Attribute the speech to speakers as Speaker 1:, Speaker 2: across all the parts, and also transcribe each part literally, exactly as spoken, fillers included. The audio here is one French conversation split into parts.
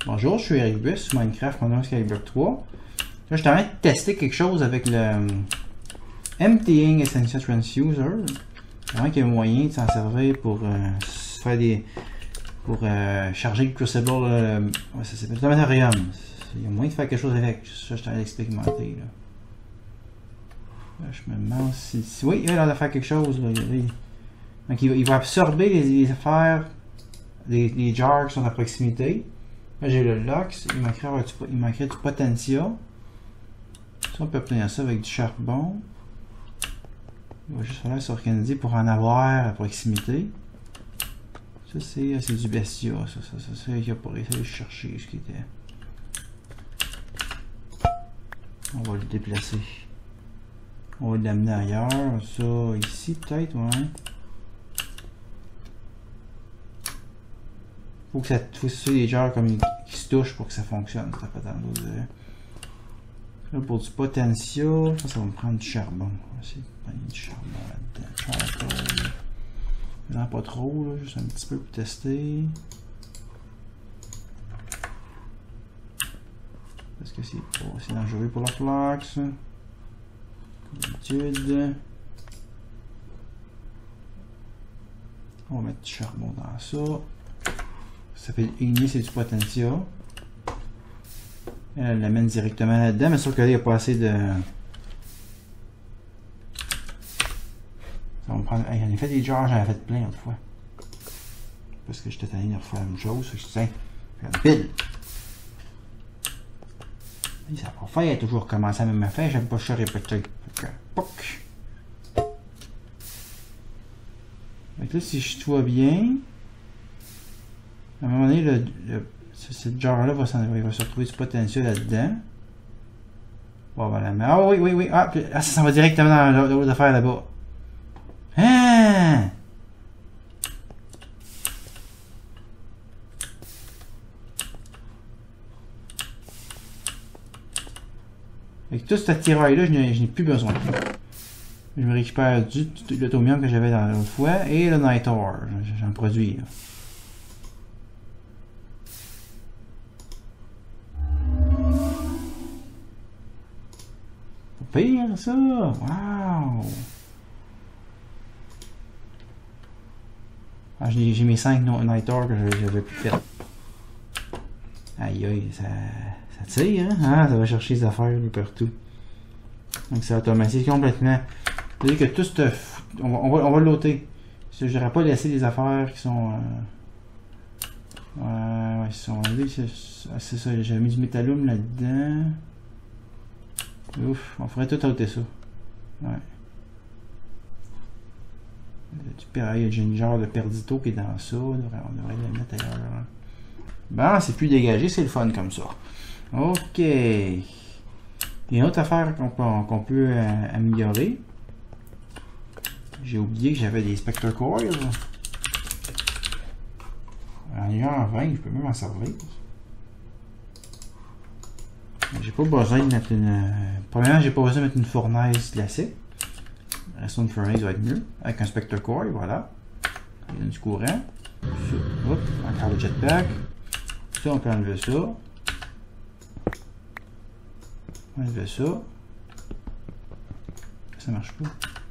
Speaker 1: Bonjour, je suis Eric Bus sur Minecraft Modern Skyblock trois. Là, je suis en train de tester quelque chose avec le Emptying Essential Transducer. Vraiment qu'il y a moyen de s'en servir pour euh, faire des. pour euh, charger le Crucible. Euh, ouais, ça s'appelle Planetarium. Il y a moyen de faire quelque chose avec. Ça, je suis en train d'expérimenter. Là. Là, je me demande si. si oui, il a l'air de faire quelque chose. Là. Il, donc, il va, il va absorber les, les affaires, les, les jars qui sont à proximité. Là, j'ai le Lux, il manquerait, il manquerait du Potentia. Ça, on peut obtenir ça avec du charbon. Il va juste falloir s'organiser pour en avoir à proximité. Ça, c'est du Bestia. Ça, ça, ça, ça, il a pas réussi à le chercher ce qui était. On va le déplacer. On va l'amener ailleurs. Ça, ici, peut-être, ouais. Faut que ça, faut que ce soit des genres comme qui se touchent pour que ça fonctionne. Ça fait dans l'autre. Là, pour du potentiel, ça, ça va me prendre du charbon. On va essayer de prendre du charbon là-dedans. Charcoal. Non, pas trop, là, juste un petit peu pour tester. Parce que c'est oh, dangereux pour la flax. Comme d'habitude. On va mettre du charbon dans ça. Ça fait ignier, c'est du potentiel. Elle l'amène directement là-dedans, mais sauf que là, il n'y a pas assez de. Ça va me prendre. Hey, j'en ai fait des jars, j'en ai fait plein l'autre fois. Parce que j'étais tanné de refaire la même chose. Je tiens, faire une pile. Et ça va faire toujours recommencer la même affaire, j'aime pas ça répéter. Poc! Donc là, si je vois bien. À un moment donné, le, le, ce, ce genre-là va, il va se retrouver du potentiel là-dedans. Bon, voilà. Mais, ah oui, oui, oui. Ah, puis, ah, ça s'en va directement dans l'autre affaire là-bas. Hein? Avec tout cet attirail-là, je n'ai plus besoin. Je me récupère du, du l'automium que j'avais dans l'autre fois et le Night Ore. J'en produis. Là. Pire ça! Wow! Ah, j'ai mes cinq Night Ore que j'avais plus fait. Aïe aïe, ça, ça tire, hein? Ah, ça va chercher les affaires de partout. Donc c'est automatique complètement. C'est-à-dire que tout ce. On va, on va, on va l'ôter. Je n'aurais pas laissé les affaires qui sont. Euh, ouais, ouais, ils sont. C'est ça, j'avais mis du métallum là-dedans. Ouf, on ferait tout ôter ça. Ouais. Il y a un genre de perdito qui est dans ça. On devrait le mettre ailleurs. Bon, c'est plus dégagé, c'est le fun comme ça. Ok. Il y a une autre affaire qu'on peut, qu'on peut euh, améliorer. J'ai oublié que j'avais des Spectre Coils. En ayant vingt, je peux même en servir. J'ai pas besoin de mettre une. Euh, premièrement, j'ai pas besoin de mettre une fournaise classique. La stone furnace va être mieux. Avec un Spectre Coil, voilà. Il donne du courant. Ça, hop, encore le jetpack. Ça, on peut enlever ça. On va enlever ça. Ça marche pas.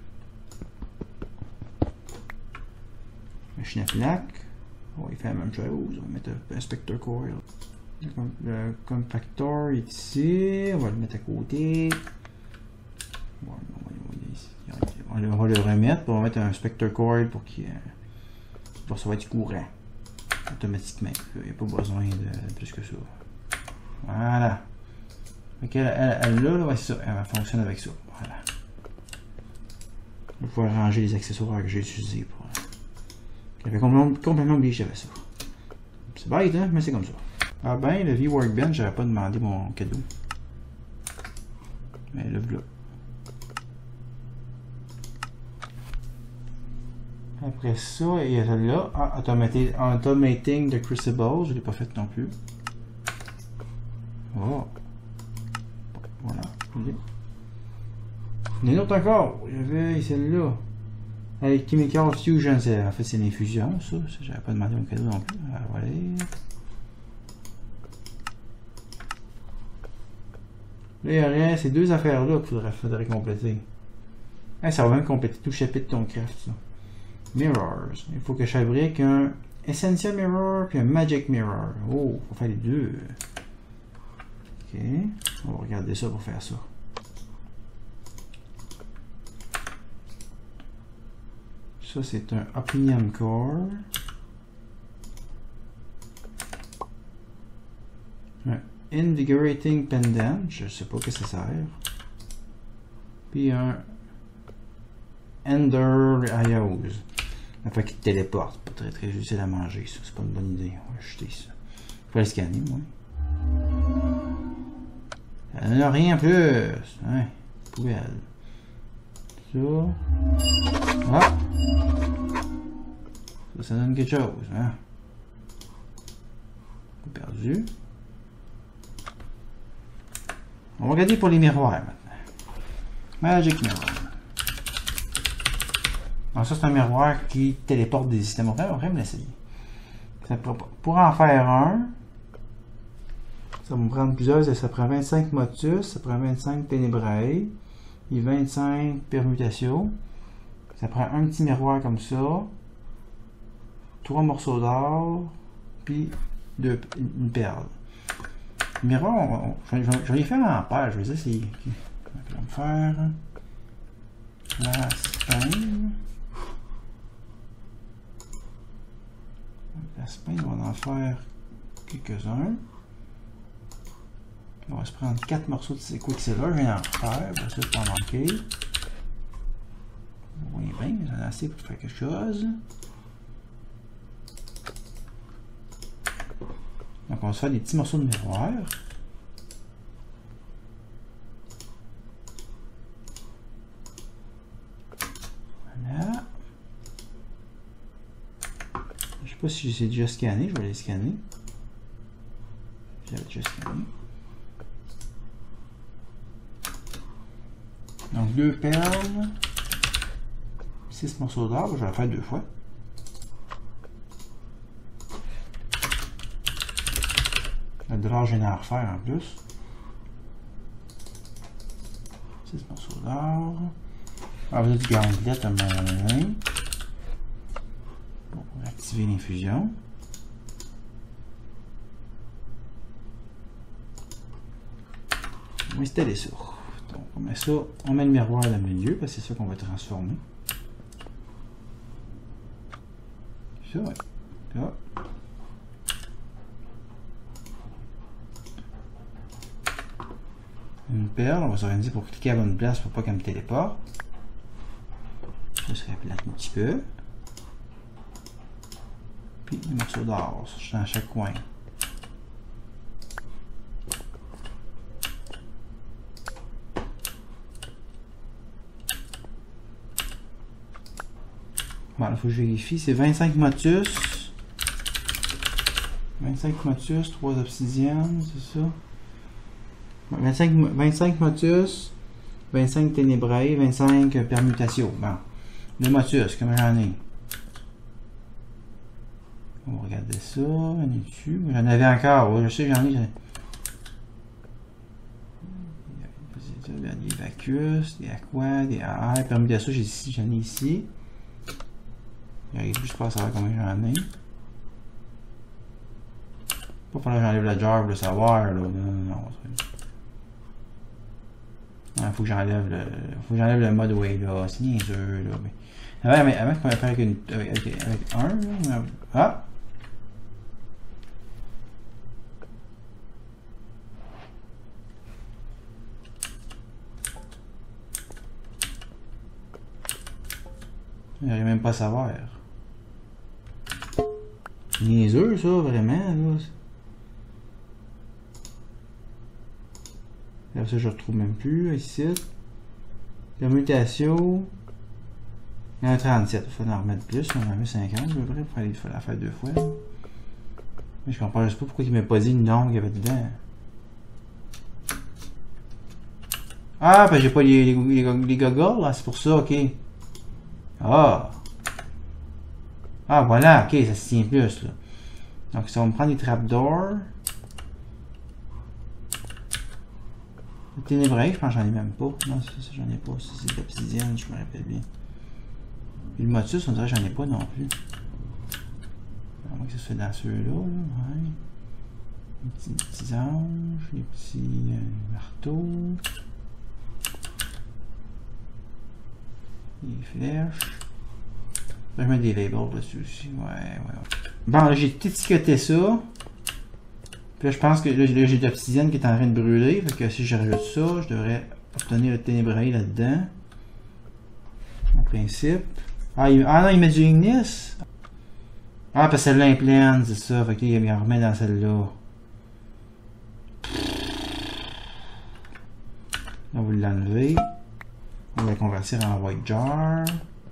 Speaker 1: Machine à plaque. On va faire la même chose. On va mettre un Spectre Coil. Le compactor est ici, on va le mettre à côté. Bon, on va le remettre pour mettre un Spectre Coil pour qu'il pour recevoir du courant automatiquement. Il n'y a pas besoin de plus que ça. Voilà. Donc elle, elle, elle là, là c'est ça, elle fonctionne avec ça. Voilà. Je vais pouvoir ranger les accessoires que j'ai utilisés pour. J'avais complètement, complètement oublié que j'avais ça. C'est bête, hein, mais c'est comme ça. Ah ben, le V-Workbench, j'avais pas demandé mon cadeau. Mais le voilà. Après ça, il y a là, ah, automating, automating the Crucible, je ne l'ai pas fait non plus. Oh. Voilà. Il y en a une autre encore. J'avais celle-là. Avec Chemical Fusion, en fait c'est l'infusion, ça. ça J'avais pas demandé mon cadeau non plus. Ah, voilà. Là, il y aurait ces deux affaires-là qu'il faudrait, faudrait compléter. Hey, ça va même compléter tout le chapitre de ton craft, ça. Mirrors. Il faut que je fabrique un Essential Mirror puis un Magic Mirror. Oh, il faut faire les deux. Ok. On va regarder ça pour faire ça. Ça, c'est un Opinion Core. Un Invigorating Pendant. Je sais pas que ça sert. Puis un Ender Ayose. Enfin, qui te téléporte. Pas très très utile à manger, ça. C'est pas une bonne idée. On va acheter ça. Faut le scanner, moi. Ça donne rien plus. Hein? Poubelle. Ça. Ah! Ça, ça donne quelque chose, hein? Perdu. On va regarder pour les miroirs maintenant. Magic Mirror. Alors ça, c'est un miroir qui téléporte des systèmes. On va me l'essayer. Pour en faire un, ça va me prendre plusieurs. Ça prend vingt-cinq motus, ça prend vingt-cinq ténébrae et vingt-cinq permutations. Ça prend un petit miroir comme ça, trois morceaux d'or, puis deux, une perle. Le miroir, on, on, je, je, je vais les faire en paire. Je vais essayer. On va me faire la spine. La spine, on va en faire quelques-uns. On va se prendre quatre morceaux de ces Quicksilver. Je viens d'en refaire, parce que je peux en manquer. Oui, bien, j'en ai assez pour faire quelque chose. Donc on va se faire des petits morceaux de miroir. Voilà. Je sais pas si j'ai déjà scanné, je vais les scanner. J'avais déjà scanné. Donc deux perles, six morceaux d'or, je vais la faire deux fois. Le dollar, je viens d'en refaire en plus. six morceaux d'or. On va du ganglette à un moment donné. Bon, on va activer l'infusion. On va installer ça. Donc, on met ça, on met le miroir dans le milieu parce que c'est ça qu'on va transformer. Ça, ouais. Là. Une perle, on va s'organiser pour cliquer à la bonne place pour pas qu'elle me téléporte. Ça serait plate un petit peu. Puis des morceaux d'or dans chaque coin. Bon, il faut que je vérifie. C'est vingt-cinq motus. vingt-cinq motus, trois obsidiennes, c'est ça? vingt-cinq, vingt-cinq motus, vingt-cinq ténébrae, vingt-cinq permutations. Bon. Le motus, comment j'en ai? On va regarder ça. On est dessus. J'en avais encore. Ouais, je sais, j'en ai. Des vacuus, des aqua, des A R. Permutations, j'ai ici, j'en ai ici. J'arrive juste pas à savoir combien j'en ai. Pas falloir que j'enlève la jar pour le savoir. Là. Non, non, non. Il faut que j'enlève le. Faut que j'enlève le mode way là. C'est niaiseux là. Mais... Ah, mais avant qu'on va faire avec une. Avec, avec, avec un là. Ah! J'arrive même pas à savoir. Niaiseux ça, vraiment là. Là, ça, je retrouve même plus ici. Permutation. Il y en a trente-sept. Il faut en remettre plus. On en a mis cinquante à peu près pour aller la faire deux fois. Mais je comprends juste pas pourquoi il m'a pas dit le nombre qu'il y avait dedans. Ah, ben j'ai pas les, les, les, les goggles là, c'est pour ça, ok. Ah. Ah, voilà, ok, ça se tient plus là. Donc, ça va me prendre des trapdoors. Le ténébrae, je pense que j'en ai même pas. Non, ça, ça j'en ai pas. Ça, c'est de l'obsidienne, je me rappelle bien. Puis le motus, on dirait que j'en ai pas non plus. À moins que ce soit dans ceux-là, là. Ouais. Les petits, les petits anges, les petits euh, marteaux. Les flèches. Je vais mettre des labels dessus aussi. Ouais, ouais, ouais. Bon, là, j'ai étiqueté ça. Puis là, je pense que là, j'ai de l'obsidienne qui est en train de brûler. Fait que si je rajoute ça, je devrais obtenir le ténébrae là-dedans. En principe. Ah, il, ah non, il met du ignis. Ah, parce que celle-là est pleine, c'est ça. Fait qu'il en remet dans celle-là. On va l'enlever. On va la convertir en white jar.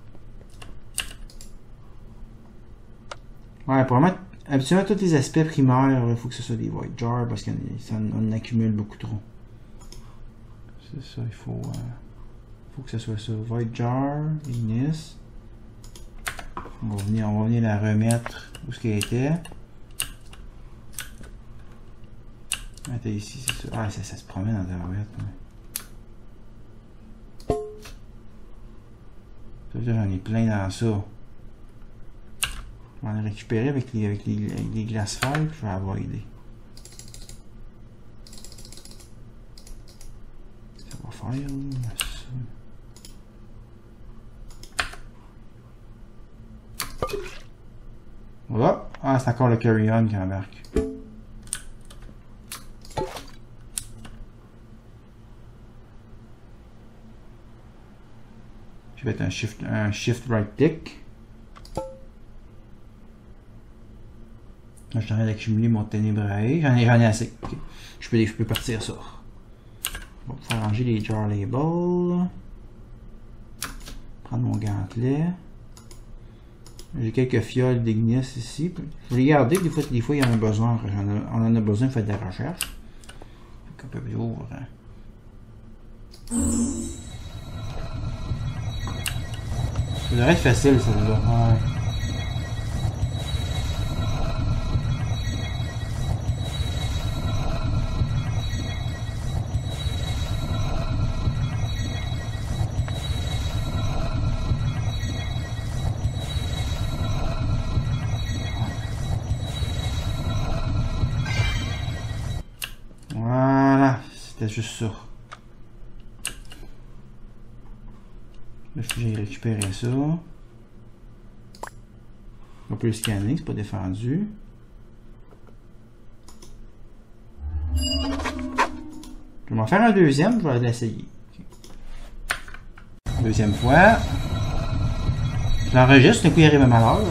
Speaker 1: Ouais, pour mettre absolument tous les aspects primaires, il faut que ce soit des white jars parce qu'on en accumule beaucoup trop. C'est ça, il faut, euh, faut que ce soit ça. White jar, ignis. On va venir, on va venir la remettre où ce qu'elle était. Elle était ici, c'est ça. Ah, ça, ça se promène dans la roulette. Là, j'en ai plein dans ça. Je vais en récupérer avec les, avec les, avec les glaces feuilles, je vais avoir aidé. Ça va faire ça. Voilà. Ah, c'est encore le carry-on qui embarque. Je vais mettre un shift, un shift right click. Là, je suis en train d'accumuler mon ténébrae. J'en ai, j'en ai assez. Okay. Je, peux, je peux partir ça. On va faire ranger les jar labels. Prendre mon gantelet. J'ai quelques fioles d'ignis ici. Je vais les garder. Des fois, des fois il y en a besoin. On en a besoin pour faire de la recherche. Un peu plus haut. Hein. Ça devrait être facile, celle-là. Ouais. Voilà, c'était juste ça. Là, j'ai récupéré ça. On peut le scanner, c'est pas défendu. Je vais en faire un deuxième, je vais l'essayer. Okay. Deuxième fois. Je l'enregistre, d'un coup il arrive à malheur.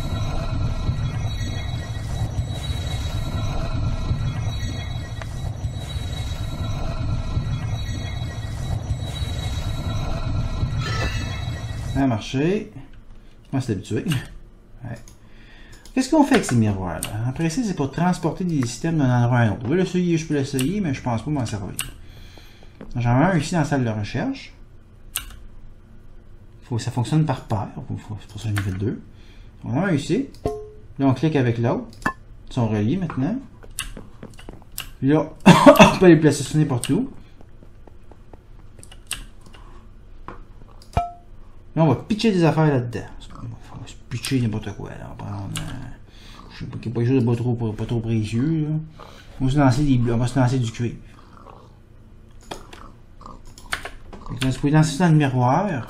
Speaker 1: Ça a marché. Je pense que c'est habitué. Ouais. Qu'est-ce qu'on fait avec ces miroirs-là? Après ça, c'est pour transporter des systèmes d'un endroit à un autre. Je peux l'essayer, je peux l'essayer, mais je pense pas m'en servir. J'en ai un ici dans la salle de recherche. Faut, ça fonctionne par paire. C'est pour ça que j'en ai fait deux. On a un ici. Là, on clique avec l'autre. Ils sont reliés maintenant. Puis là, on peut les placer sur n'importe où. Là, on va pitcher des affaires là-dedans. On va se pitcher n'importe quoi. Là. On va prendre. Euh, je sais pas, quelque chose de pas trop, pas trop précieux. Là. On va se lancer, des, on va se lancer du cuivre. Donc là, vous pouvez lancer ça dans le miroir.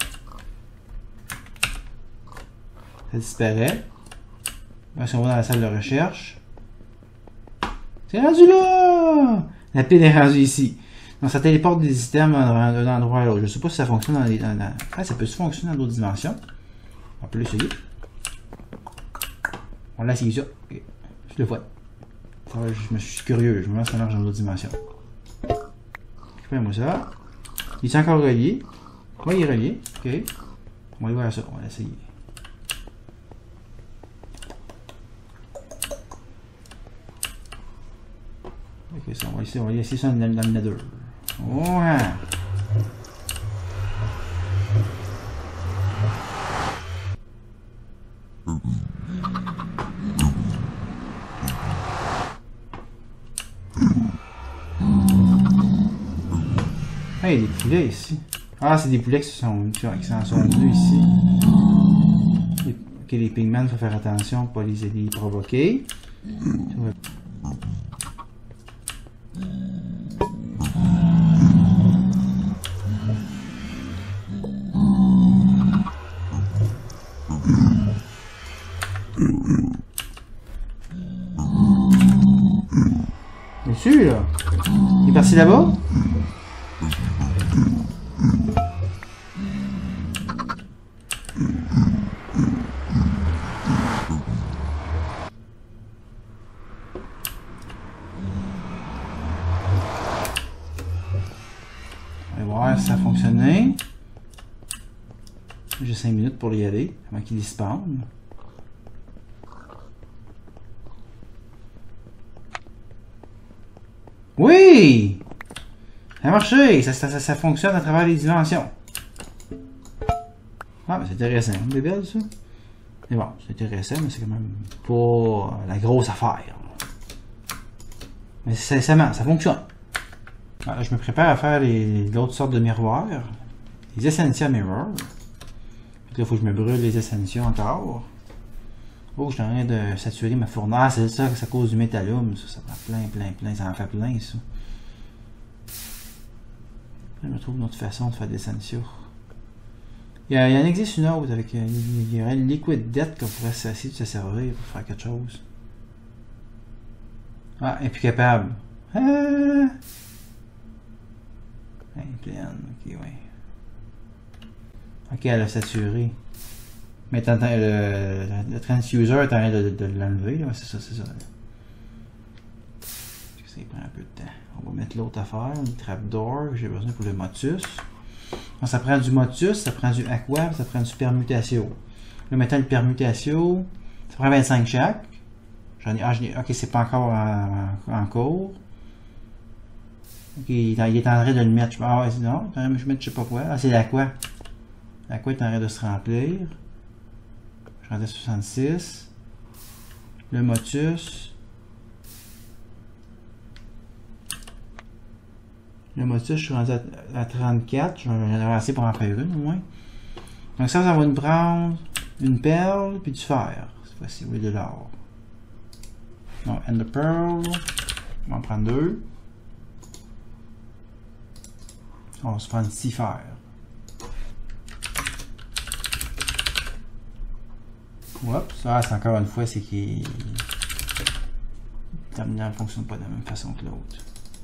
Speaker 1: Ça disparaît. Là, si on va dans la salle de recherche. C'est rendu là! La pile est rendue ici. Donc, ça téléporte des systèmes d'un endroit à l'autre. Je ne sais pas si ça fonctionne dans les. Dans, dans... Ah, ça peut se fonctionner dans d'autres dimensions. On peut l'essayer. On l'a essayé ça. Okay. Je le vois. Je me suis curieux. Je me demande si ça marche dans d'autres dimensions. Récupère-moi ça. Il est encore relié. Oui, il est relié. Ok. On va aller voir ça. On va l'essayer. Ok, ça, on va essayer, on va essayer ça dans, dans le nether. Ouais. Ah, il y a des poulets ici. Ah, c'est des poulets qui sont, qui s'en sont venus ici. Ok, les pigments, il faut faire attention pour pas les, les provoquer. Dessus là. Il est parti là-bas? On va voir si ça a fonctionné. J'ai cinq minutes pour y aller avant qu'il spawn. Oui! Ça a marché! Ça, ça, ça, ça fonctionne à travers les dimensions. Ah, mais c'est intéressant. C'est belle, ça. C'est bon, c'est intéressant, mais c'est quand même pas la grosse affaire. Mais ça, ça, ça fonctionne. Alors, je me prépare à faire l'autre sorte de miroirs. Les Essentia Mirror. Là, il faut que je me brûle les Essentia encore. Oh, je suis en train de saturer ma fournaise. Ah, c'est ça, c'est à cause du métallum. Ça, ça prend plein, plein, plein. Ça en fait plein, ça. Je me trouve une autre façon de faire des Essentia. Il, y a, il y en existe une autre avec. Il y aurait une liquid death qu'on pourrait essayer de se servir pour faire quelque chose. Ah, elle est plus capable. Ah! Elle est pleine. Ok, ouais. Ok, elle a saturé. Mais t'entends, le, le transducer est en train de, de, de l'enlever. Ouais, c'est ça, c'est ça. Ça prend un peu de temps. On va mettre l'autre affaire, le trapdoor que j'ai besoin pour le motus. Donc, ça prend du motus, ça prend du aqua, ça prend du permutatio. Là, maintenant, le permutatio, ça prend vingt-cinq chaque. J'en ai, ah, ai, ok, c'est pas encore en, en, en cours. Ok, il est, il est en train de le mettre. Ah ouais, non, je vais mettre je sais pas quoi. Ah, c'est l'aqua. L'aqua est en train de se remplir. Je rentre à soixante-six. Le motus. Le motus, je suis rendu à, à trente-quatre. J'en ai assez pour en faire une au moins. Donc ça, ça va nous prendre une perle puis du fer. Cette fois-ci, oui, de l'or. Non, and the pearl. On va en prendre deux. On va se prendre six fer. Oups, ça, c'est encore une fois, c'est qu'il. Le terminal ne fonctionne pas de la même façon que l'autre.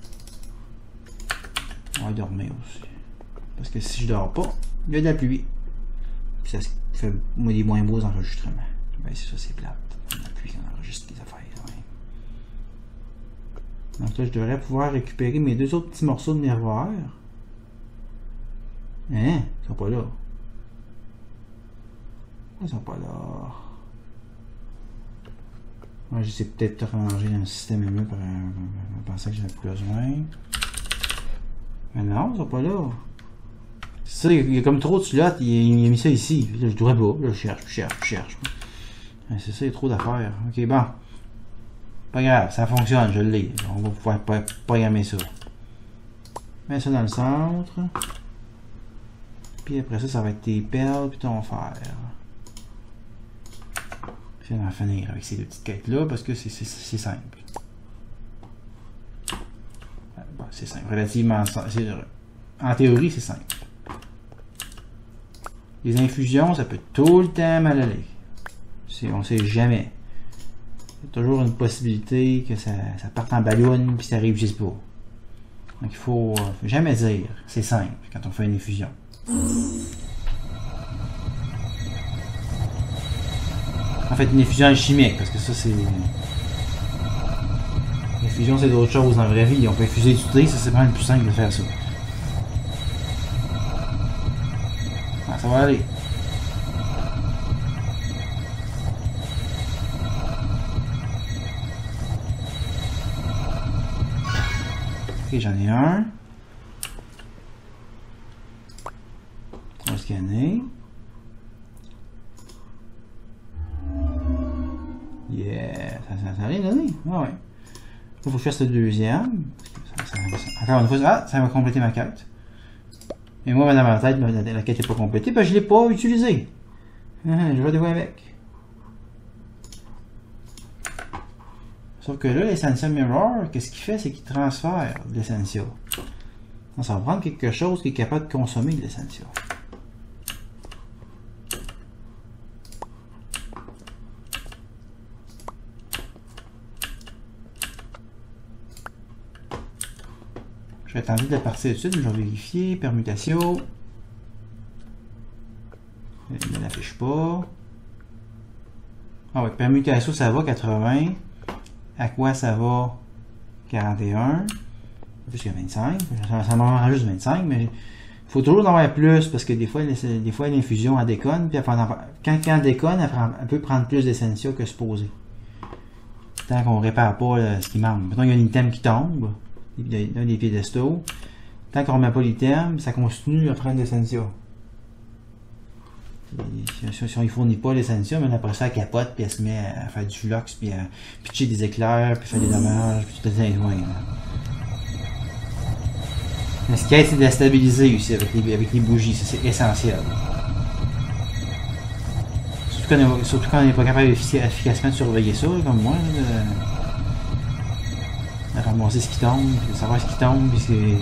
Speaker 1: On va dormir aussi. Parce que si je dors pas, il y a de la pluie. Puis ça fait moi, des moins beaux enregistrements. Ben, c'est ça, c'est plate. La pluie quand on enregistre les affaires. Ouais. Donc là, je devrais pouvoir récupérer mes deux autres petits morceaux de miroir. Hein? Ils sont pas là. Ils sont pas là. Moi, j'essaie peut-être de ranger dans le système mieux pour penser que j'en ai plus besoin. Mais non, ils sont pas là. C'est ça, il y a comme trop de slots, il, il a mis ça ici. Là, je devrais pas. Là, je cherche, je cherche, je cherche. C'est ça, il y a trop d'affaires. Ok, bon. Pas grave, ça fonctionne, je l'ai. On va pouvoir programmer ça. Mets ça dans le centre. Puis après ça, ça va être tes perles puis ton fer. Je vais en finir avec ces deux petites quêtes-là parce que c'est simple. Bon, c'est simple, relativement simple. En théorie, c'est simple. Les infusions, ça peut tout le temps mal aller. On ne sait jamais. Il y a toujours une possibilité que ça, ça parte en ballon puis ça arrive juste pas. Donc il faut, faut jamais dire. C'est simple quand on fait une infusion. En fait, une infusion chimique, parce que ça, c'est... L'infusion, c'est d'autres choses dans la vraie vie. On peut infuser du thé, ça, c'est vraiment le plus simple de faire ça. Ah, ça va aller. Ok, j'en ai un. On va scanner. Yeah, ça, ça, ça a rien donné. Ah ouais. Il faut que je fasse le deuxième. Ça, ça, ça, encore une fois, ah, ça va compléter ma quête. Et moi, dans ma tête, la, la quête n'est pas complétée, parce que je ne l'ai pas utilisée. Ah, je vais jouer avec. Sauf que là, l'Essential Mirror, qu'est-ce qu'il fait? C'est qu'il transfère de l'Essential. Donc, ça va prendre quelque chose qui est capable de consommer de l'Essential. Je vais tenter de partir dessus, je vais vérifier. Permutation. Il ne l'affiche pas. Ah ouais, permutation, ça va quatre-vingts. À quoi ça va quarante et un. Plus que vingt-cinq. Ça, ça m'en rend juste vingt-cinq, mais il faut toujours en avoir plus parce que des fois, des fois l'infusion elle déconne. Puis elle prend, quand, quand elle déconne, elle, prend, elle peut prendre plus d'essentiels que supposé. Tant qu'on répare pas là, ce qui manque. Maintenant, il y a un item qui tombe. Dans les piédestaux. Tant qu'on ne remet pas l'item, ça continue à prendre l'essentiel. Si, si on ne fournit pas l'essentiel, mais après ça, elle capote, puis elle se met à faire du flux, puis à pitcher des éclairs, puis faire des dommages, puis tout les loin. Mais ce qui aide, c'est de la stabiliser aussi avec les, avec les bougies, c'est essentiel. Surtout quand, on, surtout quand on n'est pas capable efficacement de surveiller ça, comme moi. Là, de, de ramasser ce qui tombe, de savoir ce qui tombe, puis c'est.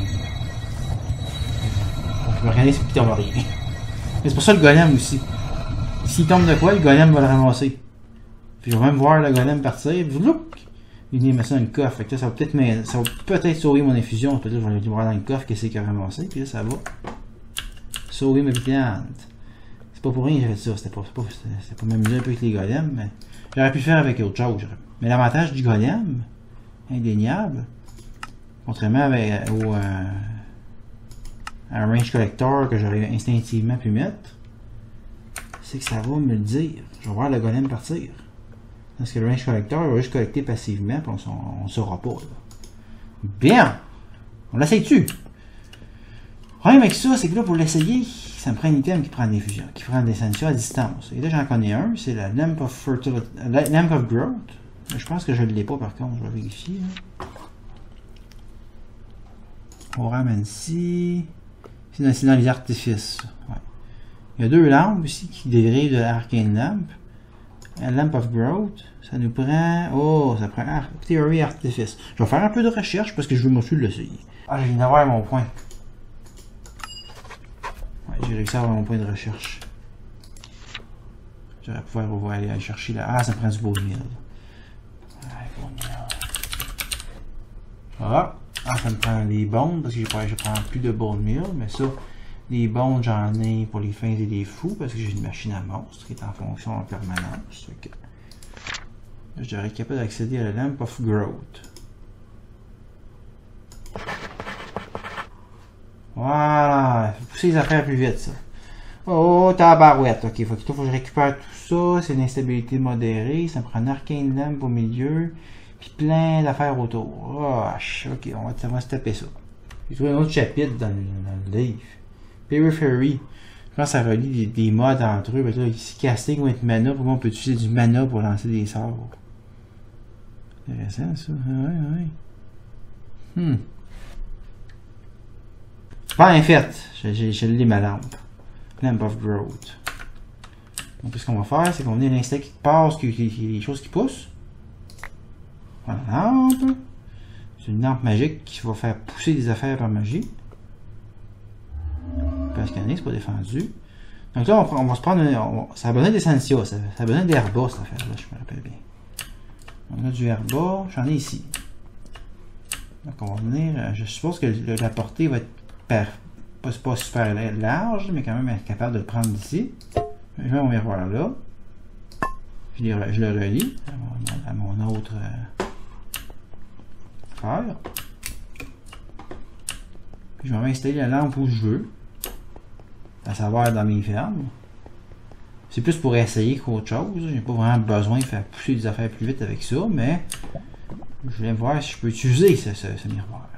Speaker 1: On peut regarder ce qui tombe rien. Mais c'est pour ça le golem aussi. S'il tombe de quoi, le golem va le ramasser. Puis je vais même voir le golem partir, puis look! Il vient mettre ça dans le coffre. Fait que là, ça va peut-être ça va peut-être sauver mon infusion. Peut-être que je vais aller voir dans le coffre qu'est-ce qu'il a ramassé. Puis là, ça va sauver ma plantes. C'est pas pour rien que j'ai fait ça. C'était pas, pas, pas m'amuser un peu avec les golems, mais j'aurais pu le faire avec autre chose. Mais l'avantage du golem, indéniable, contrairement avec, au euh, à un range collector que j'aurais instinctivement pu mettre, c'est que ça va me le dire. Je vais voir le golem partir. Parce que le range collector il va juste collecter passivement, puis on ne saura pas. Là. Bien! On l'essaye-tu? Le problème avec ça, c'est que là, pour l'essayer, ça me prend un item qui prend des fusions, qui prend des essentiels à distance. Et là, j'en connais un, c'est la Lamp of Fertility, Lamp of Growth. Je pense que je ne l'ai pas par contre, je vais vérifier. Là. On ramène ici. C'est dans, dans les artifices. Ouais. Il y a deux lampes ici qui dérivent de l'Arcane Lamp. La Lamp of Growth, ça nous prend. Oh, ça prend Ar Theory Artifice. Je vais faire un peu de recherche parce que je veux m'en l'essayer. Ah, je viens d'avoir mon point. Ouais, j'ai réussi à avoir mon point de recherche. J'aurais pu pouvoir aller, aller chercher là. Ah, ça prend du bone meal. Ah, ah, ça me prend les bones parce que je prends plus de bone meal, mais ça. Les bones, j'en ai pour les fins et les fous parce que j'ai une machine à monstres qui est en fonction en permanence. Okay. Là, je devrais être capable d'accéder à la Lamp of Growth. Voilà, il faut pousser les affaires plus vite, ça. Oh, tabarouette. Ok, faut qu'il faut que je récupère tout ça. C'est une instabilité modérée. Ça me prend un Arcane Lamp au milieu. Puis plein d'affaires autour. Oh, ok, on va, on va se taper ça. J'ai trouvé un autre chapitre dans le, dans le livre. Periphery. Je pense que ça relie des, des modes entre eux. Là, ici, casting va être mana. Pour moi, on peut utiliser du mana pour lancer des sorts. Intéressant, ça. Ouais, ouais. Hmm. Bien fait. J'ai lu ma lampe. Lamp of Growth. Donc, ce qu'on va faire, c'est qu'on va venir l'instant qui passe, qu'il y a des choses qui poussent. Voilà, la lampe. C'est une lampe magique qui va faire pousser des affaires par magie. Parce qu'il c'est pas défendu. Donc là, on, on va se prendre. On, ça a besoin d'essentiel, ça, ça a besoin d'herba, cette affaire-là, je me rappelle bien. On a du herba, j'en ai ici. Donc on va venir. Je suppose que le, la portée va être par, pas, pas super large, mais quand même être capable de le prendre d'ici. Je mets mon miroir là. Je, les, je le relie à mon, à mon autre euh, affaire. Puis je vais installer la lampe où je veux. À savoir dans mes fermes. C'est plus pour essayer qu'autre chose. J'ai pas vraiment besoin de faire pousser des affaires plus vite avec ça, mais je voulais voir si je peux utiliser ce, ce, ce miroir.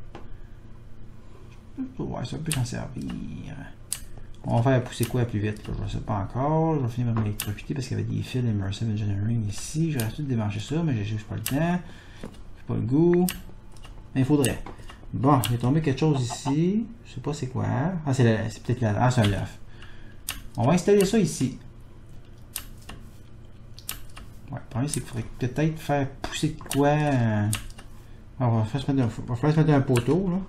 Speaker 1: Ouais, ça peut s'en servir. On va faire pousser quoi plus vite, là? Je ne sais pas encore. Je vais finir par m'électrocuter parce qu'il y avait des fils Immersive Engineering ici. Je vais tout débrancher ça, mais j'ai juste pas le temps. J'ai pas le goût. Mais il faudrait. Bon, il est tombé quelque chose ici. Je sais pas c'est quoi. Ah, c'est peut-être la... Ah, c'est un œuf. On va installer ça ici. Ouais, le problème, c'est qu'il faudrait peut-être faire pousser de quoi. Euh... Alors, on va faire se mettre un, on va faire se mettre un poteau, là.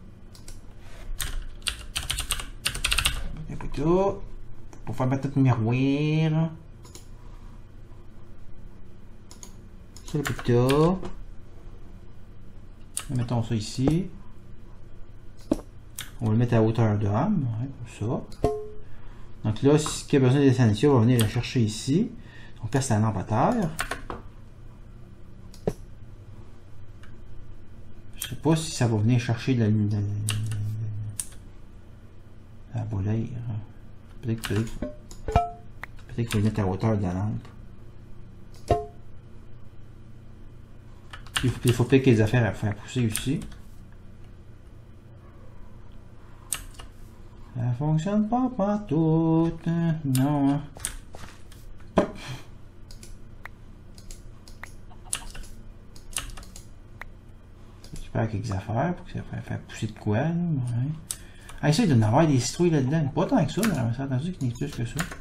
Speaker 1: Un poteau. Pour faire mettre notre miroir. Ça, le poteau. Mettons ça ici. On va le mettre à hauteur d'homme, ouais, comme ça. Donc là, si il y a besoin d'essentiel, on va venir le chercher ici. On place la lampe à terre. Je sais pas si ça va venir chercher de la lumière. La volaille. Peut-être que peut-être qu'il va le mettre à hauteur de la lampe. Il faut peut-être qu'il y ait des affaires à faire pousser ici. Ça fonctionne pas partout. Non. J'espère quelques affaires pour que ça fasse faire pousser de quoi. Là. Ouais. Ah, ça, il doit y en avoir des citrouilles là-dedans. Pas tant que ça, mais j'ai entendu qu'il n'y ait plus que ça.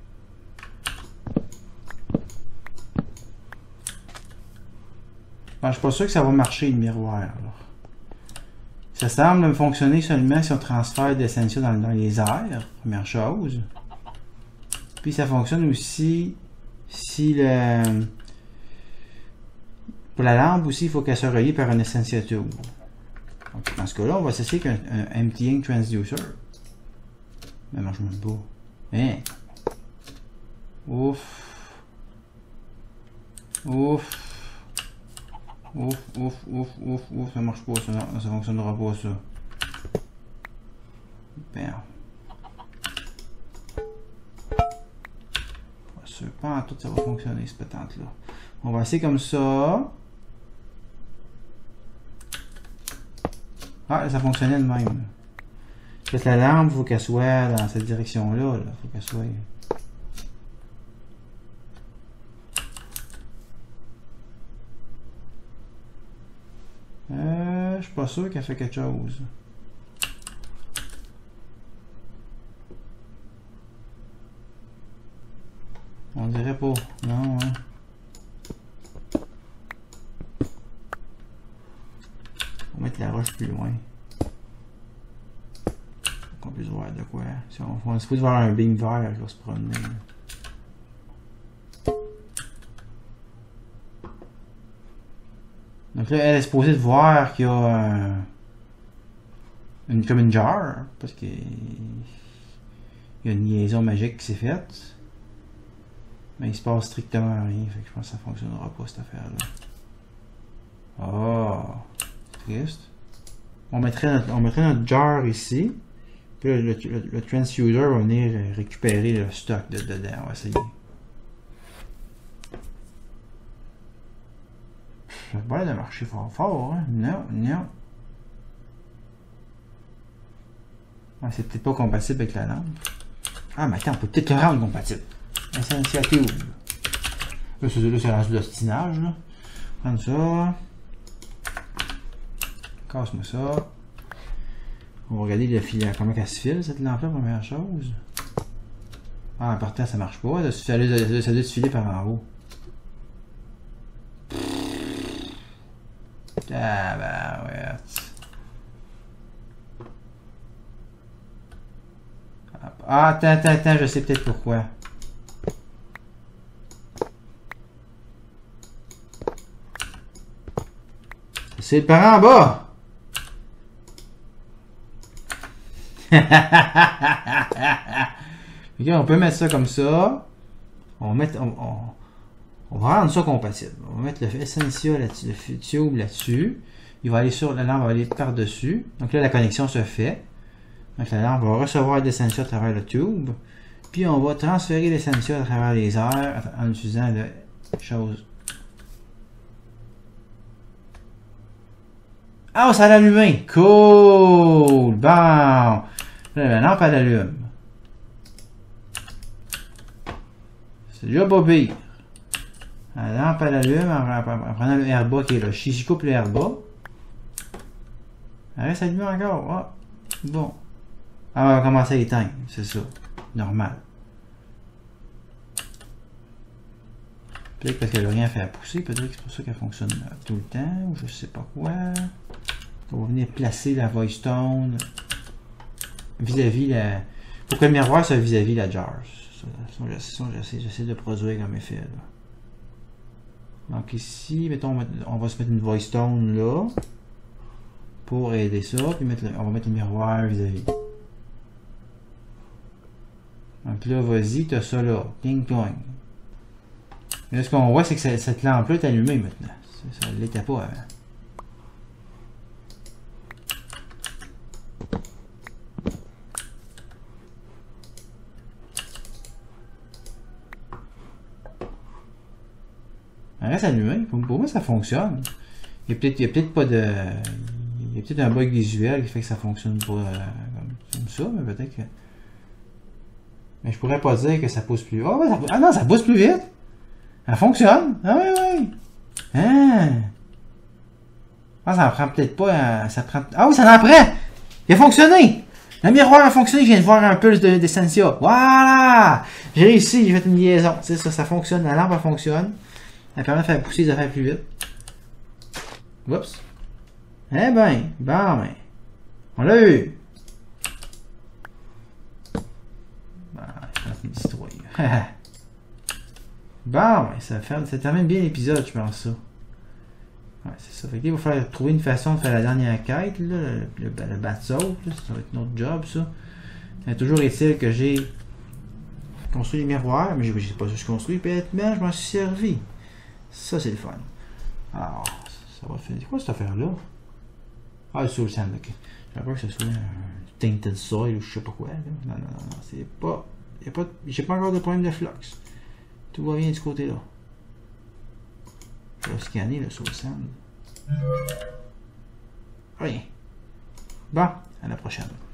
Speaker 1: Bon, je suis pas sûr que ça va marcher le miroir. Alors. Ça semble fonctionner seulement si on transfère des essentiels dans, dans les airs, première chose. Puis ça fonctionne aussi si le... Pour la lampe aussi, il faut qu'elle soit reliée par un essentiel tube. Donc, dans ce cas-là, on va s'essayer qu'un emptying transducer. Mais marche même pas. Hein? Ouf. Ouf. Ouf, ouf, ouf, ouf, ouf, ça marche pas ça, non, ça fonctionnera pas ça. Ben. Pas sûr, pas en tout ça va fonctionner cette patente là. On va essayer comme ça. Ah, ça fonctionnait de même. Peut-être la lampe, il faut qu'elle soit dans cette direction-là. Il faut qu'elle soit. Euh, je suis pas sûr qu'elle fait quelque chose. On dirait pas. Non, hein. On va mettre la roche plus loin. Pour qu'on puisse voir de quoi. Si on, on se peut voir un beam vert qui va se promener. Donc là, elle est supposée de voir qu'il y a euh, une, comme une jar, parce qu'il y a une liaison magique qui s'est faite. Mais il se passe strictement rien, fait que je pense que ça fonctionnera pas cette affaire-là. Oh, triste. On mettrait notre, on mettrait notre jar ici. Puis là, le, le, le transducer va venir récupérer le stock de dedans. On va essayer. Ça va pas de marcher fort fort, hein? Non, non. Ah, c'est peut-être pas compatible avec la lampe. Ah, mais attends, on peut peut-être le rendre compatible. Essentiel tube. Là, c'est là, c'est rendu d'ostinage, là. Prendre ça. Casse-moi ça. On va regarder le fil, comment elle se file, cette lampe-là, première chose. Ah, en partant, ça marche pas. Ça doit se filer par en haut. Ah, bah, ouais. Ah, attends, attends, attends, je sais peut-être pourquoi. C'est le parent en bas! Ok, on peut mettre ça comme ça. On va mettre... On, on, on va rendre ça compatible. On va mettre le essentiel là-dessus, le tube là-dessus. Il va aller sur... La lampe va aller par-dessus. Donc là, la connexion se fait. Donc la lampe va recevoir l'essentiel à travers le tube. Puis on va transférer l'essentiel à travers les airs en utilisant la chose. Ah, oh, ça a allumé! Cool! Bon! Là, la lampe, elle allume. C'est déjà pas pire. La lampe, elle allume en, en, en prenant le herba qui est là. Si je coupe le herba, Elle reste allumée encore. Ah, bon. Ah, on va commencer à éteindre, c'est ça. Normal. Peut-être parce qu'elle n'a rien fait à pousser, peut-être que c'est pour ça qu'elle fonctionne tout le temps, ou je sais pas quoi. On va venir placer la voice tone vis-à-vis la... Pour que le miroir soit vis-à-vis la jar. J'essaie de produire comme effet. Là. Donc ici, mettons, on va se mettre une voice tone là. Pour aider ça, puis mettre le, on va mettre le miroir vis-à-vis. Donc là, vas-y, t'as ça là. Ding dong. Mais là, ce qu'on voit, c'est que cette, cette lampe-là est allumée maintenant. Ça ne l'était pas avant. Elle reste allumée. Pour, pour moi, ça fonctionne. Il y a peut-être peut pas de... Il y a peut-être un bug visuel qui fait que ça fonctionne pas euh, comme, comme ça, mais peut-être que... Mais je pourrais pas dire que ça pousse plus vite. Oh, ouais, ça... Ah non, ça pousse plus vite! Elle fonctionne! Ah oui, oui! Hein? Ah, ça en prend peut-être pas... Euh, ça prend... Ah oui, ça en prend! Il a fonctionné! Le miroir a fonctionné, je viens de voir un pulse d'Essentia. Voilà! J'ai réussi, j'ai fait une liaison. C'est ça, ça fonctionne. La lampe, elle fonctionne. Elle permet de faire pousser les affaires plus vite. Oups! Eh ben, bon ben, on l'a eu. Bon, je pense une citrouille. Bon ben, ça, fait, ça termine bien l'épisode, je pense ça. Ouais, c'est ça. Fait que là, il va falloir trouver une façon de faire la dernière quête, là, le, le, le bat-saut, ça va être notre job, ça. C'est toujours est-il que j'ai construit les miroirs, mais je sais pas si je construis, bêtement, je m'en suis servi. Ça, c'est le fun. Alors, ça va faire. C'est quoi cette affaire-là? Ah, le soul sand, ok. J'ai peur que ce soit un tainted soil ou je sais pas quoi. Là. Non, non, non, non, c'est pas. Y a pas j'ai pas encore de problème de flux. Tout va bien de ce côté-là. Je vais scanner le soul sand. Rien. Bon, à la prochaine.